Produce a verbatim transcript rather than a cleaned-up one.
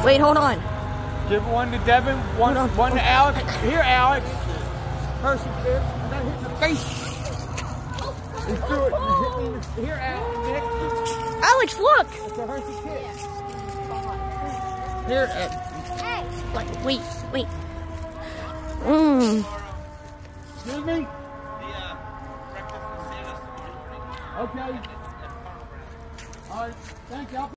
Wait, hold on. Give one to Devin, one, on. one to Alex. Here, Alex. Hershey kid. I got hit in the face. He threw it. Hit me in the, here, Alex. Nick. Alex, look. It's a Hershey kid. Here. Uh, like, wait, wait. Mmm. Excuse me? Okay. All right. Thank you.